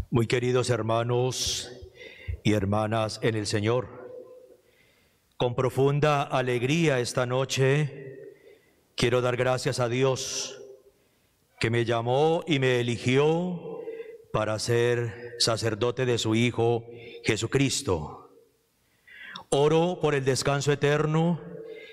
Muy queridos hermanos y hermanas en el Señor, con profunda alegría esta noche quiero dar gracias a Dios que me llamó y me eligió para ser sacerdote de su Hijo Jesucristo. Oro por el descanso eterno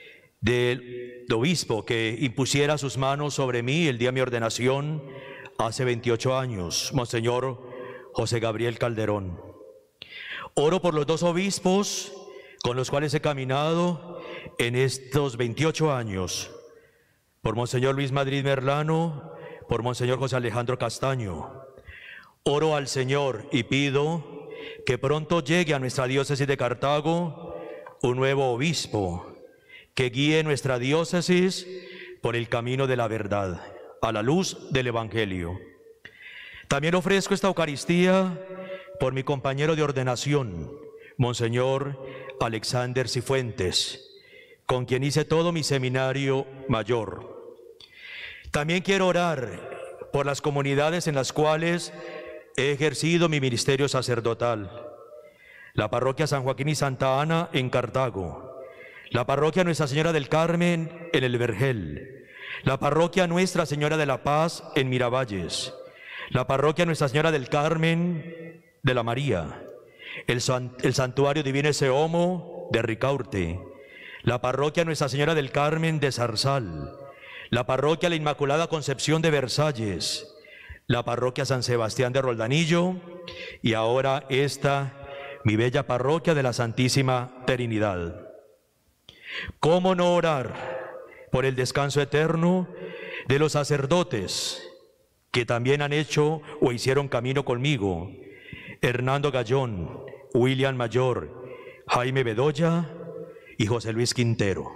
del obispo que impusiera sus manos sobre mí el día de mi ordenación hace 28 años, Monseñor José Gabriel Calderón. Oro por los dos obispos con los cuales he caminado en estos 28 años, por Monseñor Luis Madrid Merlano, por Monseñor José Alejandro Castaño. Oro al Señor y pido que pronto llegue a nuestra diócesis de Cartago un nuevo obispo que guíe nuestra diócesis por el camino de la verdad, a la luz del Evangelio. También ofrezco esta Eucaristía por mi compañero de ordenación, Monseñor Alexander Cifuentes, con quien hice todo mi seminario mayor. También quiero orar por las comunidades en las cuales he ejercido mi ministerio sacerdotal. La parroquia San Joaquín y Santa Ana en Cartago, la parroquia Nuestra Señora del Carmen en El Vergel, la parroquia Nuestra Señora de la Paz en Miravalles, la parroquia Nuestra Señora del Carmen de la María, el Santuario Divino Seomo de Ricaurte, la parroquia Nuestra Señora del Carmen de Zarzal, la parroquia La Inmaculada Concepción de Versalles, la parroquia San Sebastián de Roldanillo y ahora esta, mi bella parroquia de la Santísima Trinidad. ¿Cómo no orar por el descanso eterno de los sacerdotes que también han hecho o hicieron camino conmigo? Hernando Gallón, William Mayor, Jaime Bedoya y José Luis Quintero.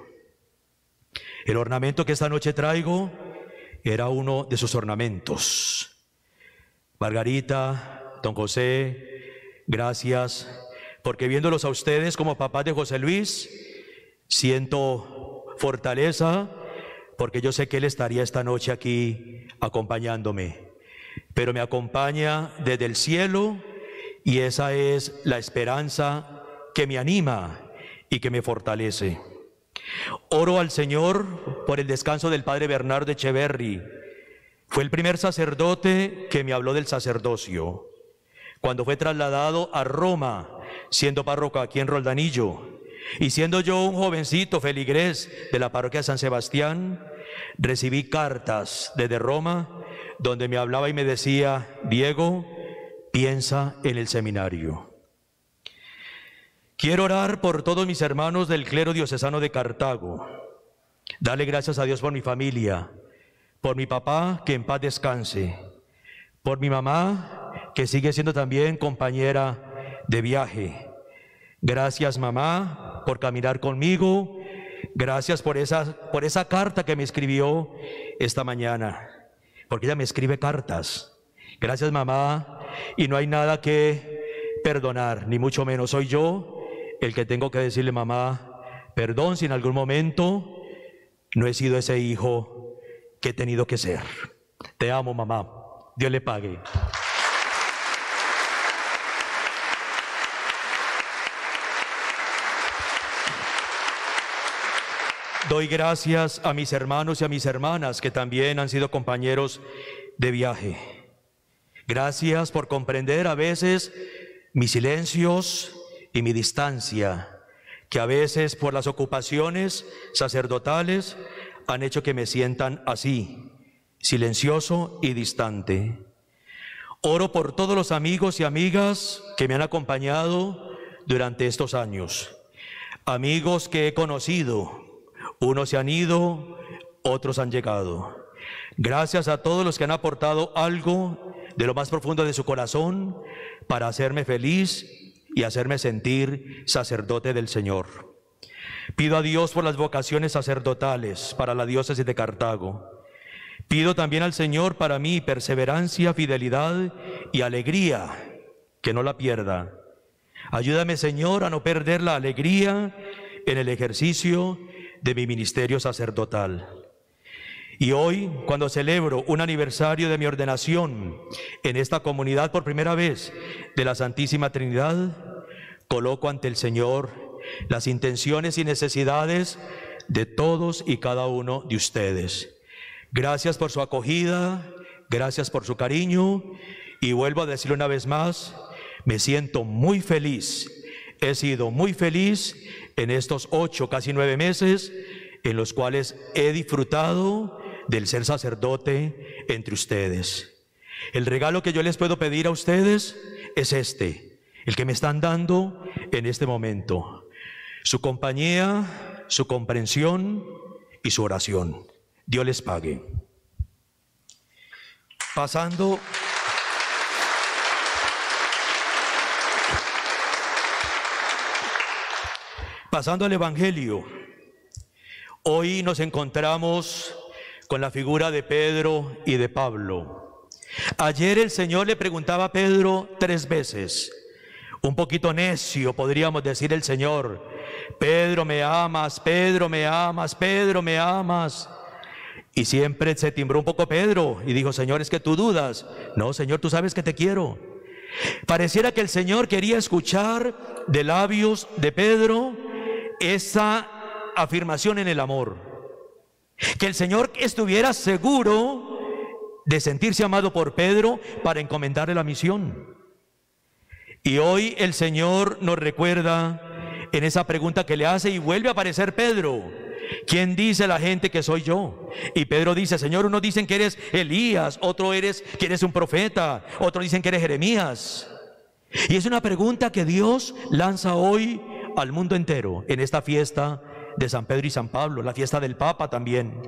El ornamento que esta noche traigo era uno de sus ornamentos. Margarita, don José, gracias, porque viéndolos a ustedes como papás de José Luis, siento fortaleza, porque yo sé que él estaría esta noche aquí acompañándome, pero me acompaña desde el cielo y esa es la esperanza que me anima y que me fortalece. Oro al Señor por el descanso del Padre Bernardo Echeverri. Fue el primer sacerdote que me habló del sacerdocio. Cuando fue trasladado a Roma, siendo párroco aquí en Roldanillo, y siendo yo un jovencito feligrés de la parroquia San Sebastián, recibí cartas desde Roma donde me hablaba y me decía: Diego, piensa en el seminario. Quiero orar por todos mis hermanos del clero diocesano de Cartago. Dale gracias a Dios por mi familia, por mi papá, que en paz descanse, por mi mamá, que sigue siendo también compañera de viaje. Gracias, mamá, por caminar conmigo. Gracias por esa carta que me escribió esta mañana, porque ella me escribe cartas. Gracias, mamá, y no hay nada que perdonar, ni mucho menos. Soy yo el que tengo que decirle: mamá, perdón si en algún momento no he sido ese hijo que he tenido que ser. Te amo, mamá. Dios le pague. Doy gracias a mis hermanos y a mis hermanas que también han sido compañeros de viaje. Gracias por comprender a veces mis silencios y mi distancia, que a veces por las ocupaciones sacerdotales han hecho que me sientan así, silencioso y distante. Oro por todos los amigos y amigas que me han acompañado durante estos años, amigos que he conocido. Unos se han ido, otros han llegado. Gracias a todos los que han aportado algo de lo más profundo de su corazón para hacerme feliz y hacerme sentir sacerdote del Señor. Pido a Dios por las vocaciones sacerdotales para la diócesis de Cartago. Pido también al Señor para mí perseverancia, fidelidad y alegría, que no la pierda. Ayúdame, Señor, a no perder la alegría en el ejercicio de mi ministerio sacerdotal. Y hoy, cuando celebro un aniversario de mi ordenación en esta comunidad por primera vez de la Santísima Trinidad, coloco ante el Señor las intenciones y necesidades de todos y cada uno de ustedes. Gracias por su acogida, gracias por su cariño, y vuelvo a decirlo una vez más, me siento muy feliz. He sido muy feliz en estos 8, casi 9 meses, en los cuales he disfrutado del ser sacerdote entre ustedes. El regalo que yo les puedo pedir a ustedes es el que me están dando en este momento: su compañía, su comprensión y su oración. Dios les pague. Pasando al Evangelio, hoy nos encontramos con la figura de Pedro y de Pablo. Ayer el Señor le preguntaba a Pedro 3 veces, un poquito necio podríamos decir el Señor: Pedro, ¿me amas? Pedro, ¿me amas? Pedro, ¿me amas? Y siempre se timbró un poco Pedro y dijo: Señor, ¿es que tú dudas? No, Señor, tú sabes que te quiero. Pareciera que el Señor quería escuchar de labios de Pedro esa afirmación en el amor. Que el Señor estuviera seguro de sentirse amado por Pedro para encomendarle la misión. Y hoy el Señor nos recuerda en esa pregunta que le hace, y vuelve a aparecer Pedro: ¿quién dice la gente que soy yo? Y Pedro dice: Señor, unos dicen que eres Elías, otros que eres un profeta, otros dicen que eres Jeremías. Y es una pregunta que Dios lanza hoy al mundo entero en esta fiesta de San Pedro y San Pablo, la fiesta del Papa también.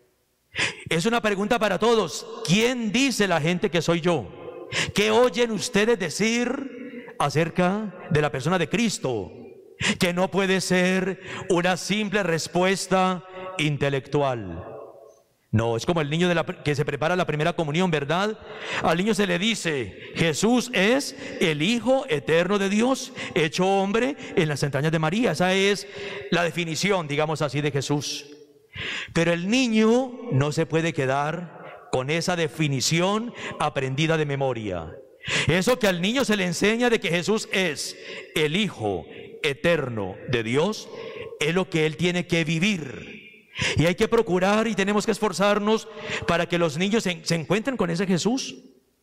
Es una pregunta para todos: ¿quién dice la gente que soy yo? ¿Qué oyen ustedes decir acerca de la persona de Cristo? Que no puede ser una simple respuesta intelectual. No, es como el niño que se prepara la primera comunión, ¿verdad? Al niño se le dice: Jesús es el Hijo eterno de Dios, hecho hombre en las entrañas de María. Esa es la definición, digamos así, de Jesús. Pero el niño no se puede quedar con esa definición aprendida de memoria. Eso que al niño se le enseña de que Jesús es el Hijo eterno de Dios, es lo que él tiene que vivir. Y hay que procurar y tenemos que esforzarnos para que los niños se encuentren con ese Jesús.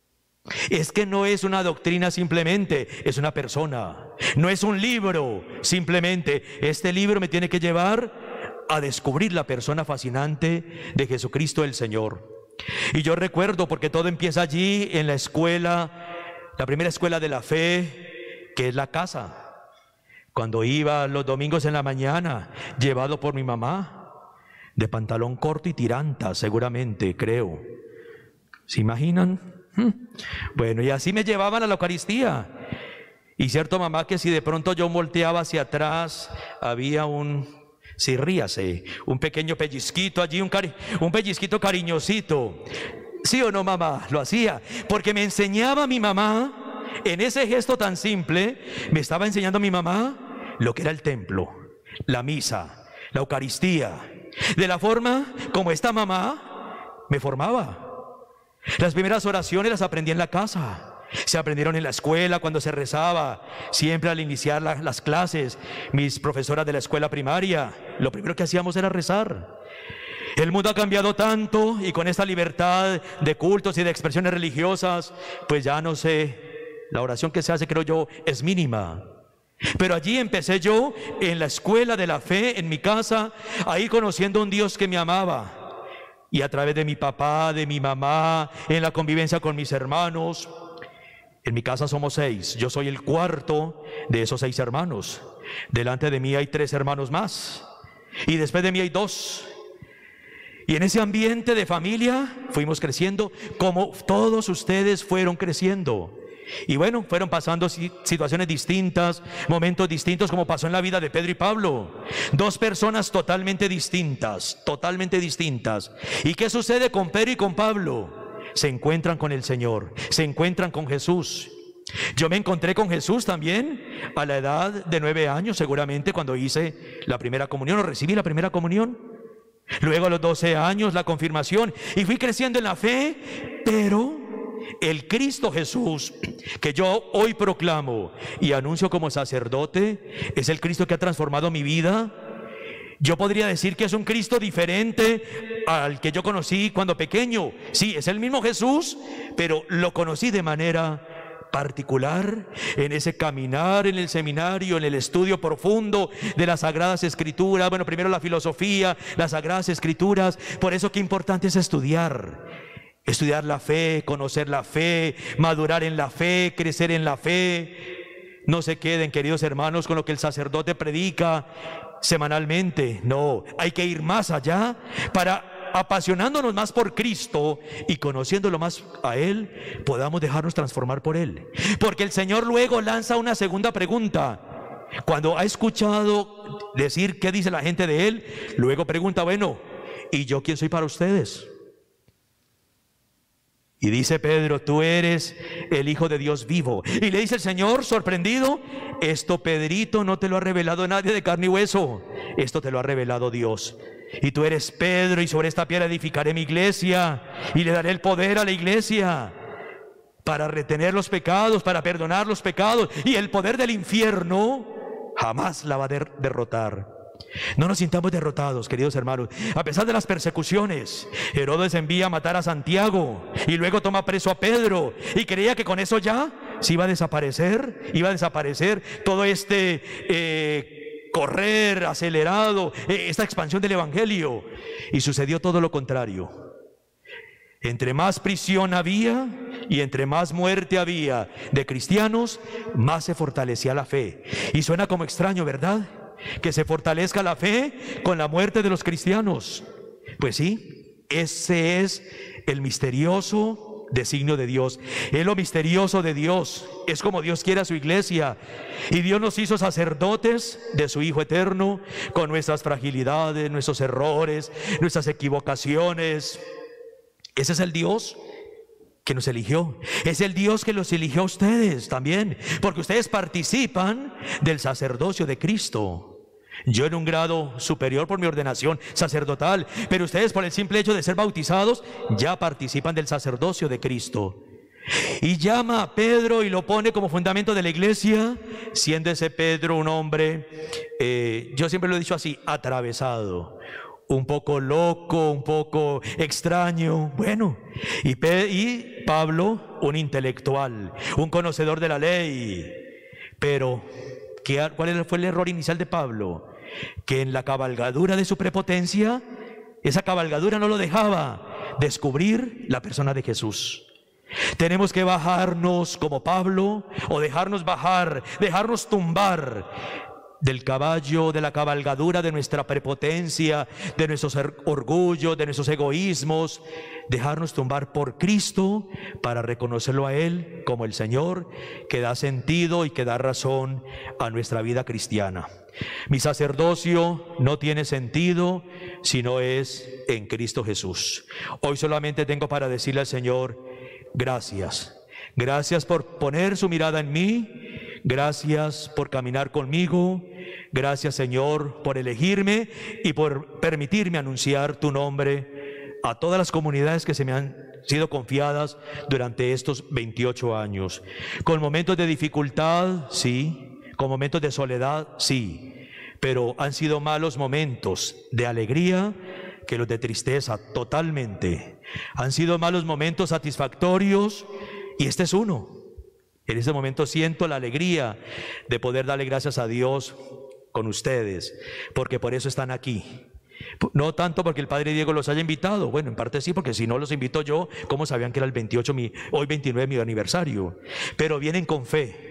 Es que no es una doctrina simplemente, es una persona. No es un libro simplemente. Este libro me tiene que llevar a descubrir la persona fascinante de Jesucristo el Señor. Y yo recuerdo, porque todo empieza allí en la escuela, la primera escuela de la fe, que es la casa. Cuando iba los domingos en la mañana, llevado por mi mamá, de pantalón corto y tiranta, seguramente, creo. ¿Se imaginan? Bueno, y así me llevaban a la Eucaristía. Y cierto, mamá, que si de pronto yo volteaba hacia atrás, había sí, ríase, un pequeño pellizquito allí, un pellizquito cariñosito. ¿Sí o no, mamá? Lo hacía, porque me enseñaba mi mamá, en ese gesto tan simple, me estaba enseñando mi mamá lo que era el templo, la misa, la Eucaristía. De la forma como esta mamá me formaba. Las primeras oraciones las aprendí en la casa, se aprendieron en la escuela cuando se rezaba, siempre al iniciar las clases. Mis profesoras de la escuela primaria, lo primero que hacíamos era rezar. El mundo ha cambiado tanto, y con esta libertad de cultos y de expresiones religiosas, pues ya no sé, la oración que se hace, creo yo, es mínima. Pero allí empecé yo, en la escuela de la fe, en mi casa, a ir conociendo a un Dios que me amaba. Y a través de mi papá, de mi mamá, en la convivencia con mis hermanos. En mi casa somos 6, yo soy el cuarto de esos 6 hermanos. Delante de mí hay 3 hermanos más, y después de mí hay 2. Y en ese ambiente de familia fuimos creciendo, como todos ustedes fueron creciendo. Y bueno, fueron pasando situaciones distintas, momentos distintos, como pasó en la vida de Pedro y Pablo. 2 personas totalmente distintas, totalmente distintas. ¿Y qué sucede con Pedro y con Pablo? Se encuentran con el Señor, se encuentran con Jesús. Yo me encontré con Jesús también a la edad de 9 años, seguramente, cuando hice la primera comunión o recibí la primera comunión. Luego a los 12 años la confirmación y fui creciendo en la fe, pero el Cristo Jesús que yo hoy proclamo y anuncio como sacerdote es el Cristo que ha transformado mi vida. Yo podría decir que es un Cristo diferente al que yo conocí cuando pequeño. Sí, es el mismo Jesús, pero lo conocí de manera particular en ese caminar en el seminario, en el estudio profundo de las Sagradas Escrituras. Bueno, primero la filosofía, las Sagradas Escrituras. Por eso qué importante es estudiar la fe, conocer la fe, madurar en la fe, crecer en la fe. No se queden, queridos hermanos, con lo que el sacerdote predica semanalmente. No, hay que ir más allá para, apasionándonos más por Cristo y conociéndolo más a Él, podamos dejarnos transformar por Él. Porque el Señor luego lanza una segunda pregunta. Cuando ha escuchado decir qué dice la gente de Él, luego pregunta, bueno, ¿y yo quién soy para ustedes? Y dice Pedro, tú eres el Hijo de Dios vivo. Y le dice el Señor, sorprendido, esto, Pedrito, no te lo ha revelado nadie de carne y hueso, esto te lo ha revelado Dios. Y tú eres Pedro, y sobre esta piedra edificaré mi iglesia, y le daré el poder a la iglesia para retener los pecados, para perdonar los pecados, y el poder del infierno jamás la va a derrotar. No nos sintamos derrotados, queridos hermanos. A pesar de las persecuciones, Herodes envía a matar a Santiago y luego toma preso a Pedro y creía que con eso ya se iba a desaparecer todo este correr acelerado, esta expansión del evangelio, y sucedió todo lo contrario. Entre más prisión había y entre más muerte había de cristianos, más se fortalecía la fe. Y suena como extraño, ¿verdad?, que se fortalezca la fe con la muerte de los cristianos. Pues sí, ese es el misterioso designio de Dios. Es lo misterioso de Dios. Es como Dios quiere a su iglesia. Y Dios nos hizo sacerdotes de su Hijo eterno, con nuestras fragilidades, nuestros errores, nuestras equivocaciones. Ese es el Dios que nos eligió. Es el Dios que los eligió a ustedes también, porque ustedes participan del sacerdocio de Cristo. Yo en un grado superior por mi ordenación sacerdotal, pero ustedes por el simple hecho de ser bautizados ya participan del sacerdocio de Cristo. Y llama a Pedro y lo pone como fundamento de la iglesia, siendo ese Pedro un hombre, yo siempre lo he dicho así, atravesado, un poco loco, un poco extraño. Bueno, y Pablo, un intelectual, un conocedor de la ley. Pero ¿cuál fue el error inicial de Pablo? Que en la cabalgadura de su prepotencia, esa cabalgadura no lo dejaba descubrir la persona de Jesús. Tenemos que bajarnos como Pablo, o dejarnos bajar, dejarnos tumbar del caballo, de la cabalgadura de nuestra prepotencia, de nuestros orgullos, de nuestros egoísmos, dejarnos tumbar por Cristo para reconocerlo a Él como el Señor que da sentido y que da razón a nuestra vida cristiana. Mi sacerdocio no tiene sentido si no es en Cristo Jesús. Hoy solamente tengo para decirle al Señor, gracias. Gracias por poner su mirada en mí. Gracias por caminar conmigo. Gracias, Señor, por elegirme y por permitirme anunciar tu nombre a todas las comunidades que se me han sido confiadas durante estos 28 años. Con momentos de dificultad, sí. Con momentos de soledad, sí. Pero han sido malos momentos de alegría que los de tristeza, totalmente. Han sido malos momentos satisfactorios y este es uno. En este momento siento la alegría de poder darle gracias a Dios con ustedes, porque por eso están aquí. No tanto porque el Padre Diego los haya invitado, bueno, en parte sí, porque si no los invito yo, ¿cómo sabían que era el 28, hoy 29 mi aniversario? Pero vienen con fe.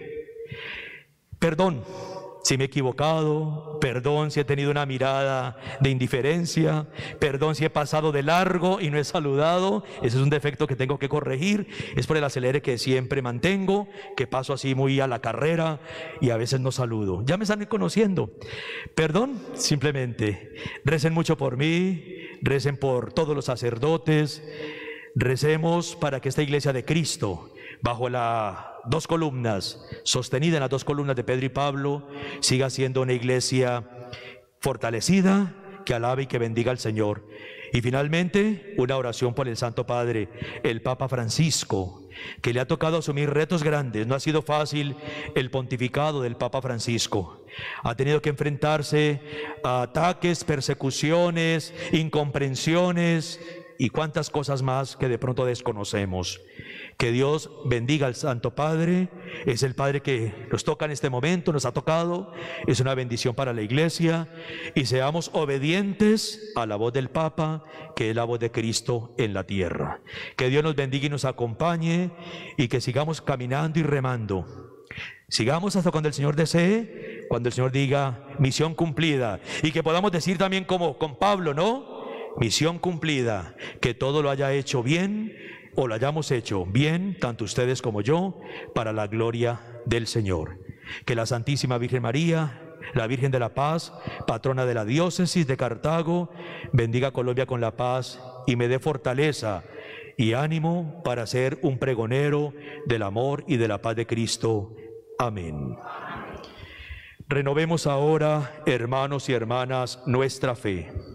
Perdón si me he equivocado, perdón si he tenido una mirada de indiferencia, perdón si he pasado de largo y no he saludado. Ese es un defecto que tengo que corregir, es por el acelere que siempre mantengo, que paso así muy a la carrera y a veces no saludo. Ya me están conociendo. Perdón, simplemente recen mucho por mí, recen por todos los sacerdotes, recemos para que esta iglesia de Cristo, bajo las dos columnas, sostenida en las dos columnas de Pedro y Pablo, siga siendo una iglesia fortalecida, que que alabe y que bendiga al Señor. Y finalmente, una oración por el Santo Padre, el Papa Francisco, que le ha tocado asumir retos grandes. No ha sido fácil el pontificado del Papa Francisco. Ha tenido que enfrentarse a ataques, persecuciones, incomprensiones y cuántas cosas más que de pronto desconocemos. Que Dios bendiga al Santo Padre. Es el Padre que nos toca en este momento, nos ha tocado. Es una bendición para la Iglesia. Y seamos obedientes a la voz del Papa, que es la voz de Cristo en la tierra. Que Dios nos bendiga y nos acompañe, y que sigamos caminando y remando. Sigamos hasta cuando el Señor desee, cuando el Señor diga misión cumplida. Y que podamos decir también como con Pablo, ¿no? Misión cumplida, que todo lo haya hecho bien, o lo hayamos hecho bien, tanto ustedes como yo, para la gloria del Señor. Que la Santísima Virgen María, la Virgen de la Paz, patrona de la diócesis de Cartago, bendiga a Colombia con la paz y me dé fortaleza y ánimo para ser un pregonero del amor y de la paz de Cristo. Amén. Renovemos ahora, hermanos y hermanas, nuestra fe.